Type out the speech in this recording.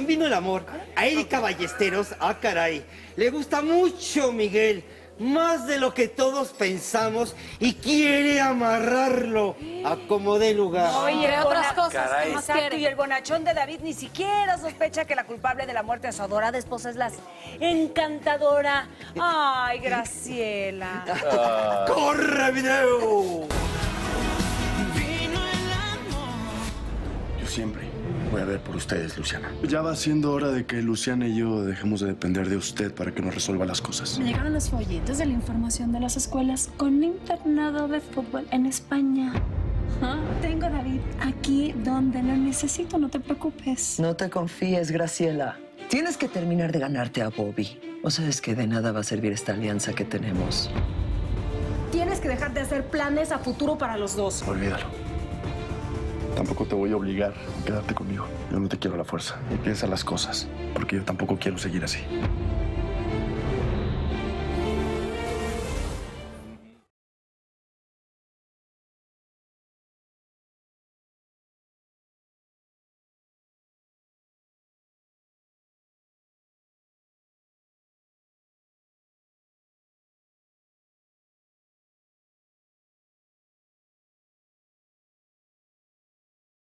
fin vino el amor. A Erika Ballesteros, caray, le gusta mucho Miguel. Más de lo que todos pensamos y quiere amarrarlo a como dé lugar. Oye, otras cosas. Caray. ¿Qué más Exacto, quiere? y el bonachón de David ni siquiera sospecha que la culpable de la muerte de su adorada esposa es la encantadora. Ay, Graciela. ¡Corre, video! Yo siempre voy a ver por ustedes, Luciana. Ya va siendo hora de que Luciana y yo dejemos de depender de usted para que nos resuelva las cosas. Me llegaron los folletos de la información de las escuelas con internado de fútbol en España. Tengo a David aquí donde lo necesito, no te preocupes. No te confíes, Graciela. Tienes que terminar de ganarte a Bobby. O sabes que de nada va a servir esta alianza que tenemos. Tienes que dejar de hacer planes a futuro para los dos. Olvídalo. Tampoco te voy a obligar a quedarte conmigo. Yo no te quiero a la fuerza. Y piensa las cosas, porque yo tampoco quiero seguir así.